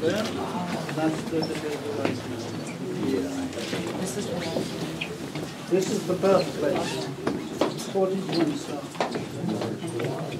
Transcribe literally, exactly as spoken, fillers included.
there. That's the defibrillator. This is This is the birthplace. What did you want to start?